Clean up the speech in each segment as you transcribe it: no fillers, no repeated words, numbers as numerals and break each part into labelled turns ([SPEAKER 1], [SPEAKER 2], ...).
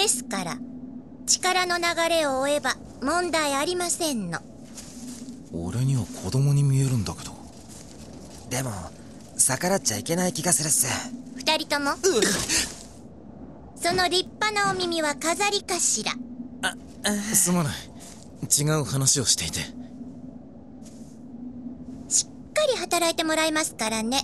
[SPEAKER 1] ですから力の流れを追えば問題ありませんの。
[SPEAKER 2] 俺には子供に見えるんだけど。
[SPEAKER 3] でも逆らっちゃいけない気がするっす。
[SPEAKER 1] 二人とも、その立派なお耳は飾りかしら。
[SPEAKER 2] すまない、違う話をしていて。
[SPEAKER 1] しっかり働いてもらいますからね。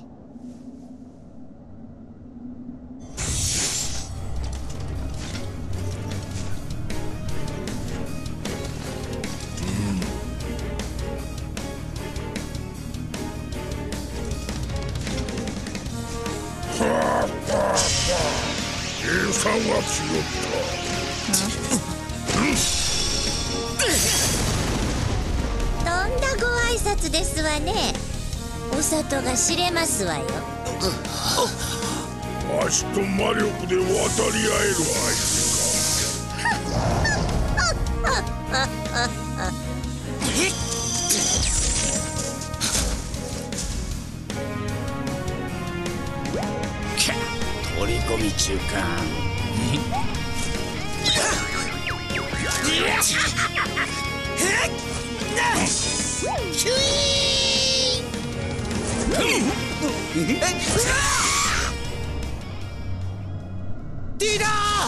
[SPEAKER 4] 計算は違った。
[SPEAKER 1] とんだご挨拶ですわね。お里が知れますわよ。
[SPEAKER 4] わしと魔力で渡り合える相
[SPEAKER 5] 取り込み中か。
[SPEAKER 3] ディーダ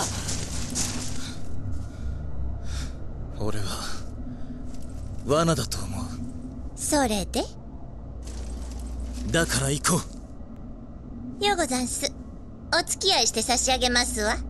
[SPEAKER 3] ー。
[SPEAKER 2] 俺は罠だと思う。
[SPEAKER 1] それで
[SPEAKER 2] だから行こう。
[SPEAKER 1] よござんす。お付き合いして差し上げますわ。